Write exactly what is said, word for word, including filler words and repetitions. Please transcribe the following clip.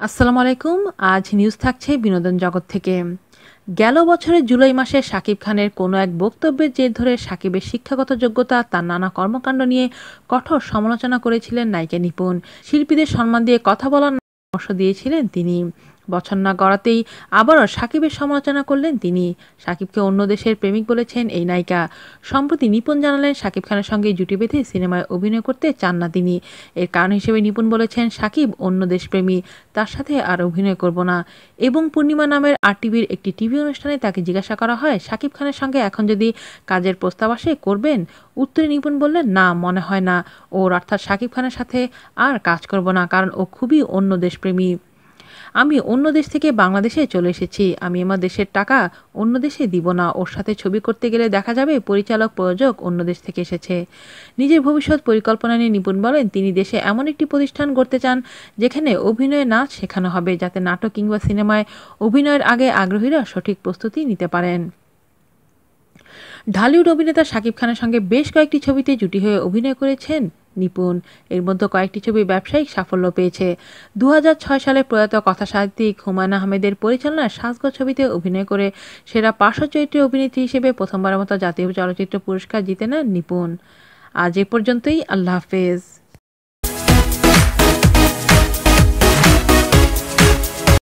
আসসালামু আলাইকুম। আজ নিউজ থাকছে বিনোদন জগৎ থেকে। গেল বছরের জুলাই মাসে শাকিব খানের কোনো এক বক্তব্যের জের ধরে শাকিবের শিক্ষাগত যোগ্যতা, তার নানা কর্মকাণ্ড নিয়ে কঠোর সমালোচনা করেছিলেন নায়িকা নিপুণ। শিল্পীদের সম্মান দিয়ে কথা বলার পরামর্শ দিয়েছিলেন তিনি। বছর না গড়াতেই আবারও শাকিবের সমালোচনা করলেন তিনি। শাকিবকে অন্য দেশের প্রেমিক বলেছেন এই নায়িকা। সম্প্রতি নিপুণ জানালেন শাকিব খানের সঙ্গে জুটি বেঁধে সিনেমায় অভিনয় করতে চান না তিনি। এর কারণ হিসেবে নিপুণ বলেছেন শাকিব অন্য দেশপ্রেমী, তার সাথে আর অভিনয় করব না। এবং পূর্ণিমা নামের আর টিভির একটি টিভি অনুষ্ঠানে তাকে জিজ্ঞাসা করা হয় শাকিব খানের সঙ্গে এখন যদি কাজের প্রস্তাব আসে করবেন? উত্তরে নিপুণ বললেন, না, মনে হয় না। ওর অর্থাৎ শাকিব খানের সাথে আর কাজ করব না, কারণ ও খুবই অন্য দেশপ্রেমী। আমি অন্য দেশ থেকে বাংলাদেশে চলে এসেছি। আমি আমার দেশের টাকা অন্য দেশে দিব না। ওর সাথে ছবি করতে গেলে দেখা যাবে পরিচালক প্রযোজক অন্য দেশ থেকে এসেছে। নিজের ভবিষ্যৎ পরিকল্পনা নিয়ে নিপুণ বলেন তিনি দেশে এমন একটি প্রতিষ্ঠান গড়তে চান যেখানে অভিনয় নাচ শেখানো হবে, যাতে নাটক কিংবা সিনেমায় অভিনয়ের আগে আগ্রহীরা সঠিক প্রস্তুতি নিতে পারেন। ঢালিউড অভিনেতা শাকিব খানের সঙ্গে বেশ কয়েকটি ছবিতে জুটি হয়ে অভিনয় করেছেন নিপুণ। এর মধ্যে কয়েকটি ছবি ব্যবসায়িক সাফল্য পেয়েছে। দু হাজার ছয় সালে প্রয়াত কথাসাহিত্যিক হুমায়ুন আহমেদের পরিচালনায় সাজগোজ ছবিতে অভিনয় করে সেরা পার্শ্ব চরিত্রে অভিনেত্রী হিসেবে প্রথমবারের মতো জাতীয় চলচ্চিত্র পুরস্কার জিতে নেন নিপুণ। আজ এ পর্যন্তই। আল্লাহ হাফেজ।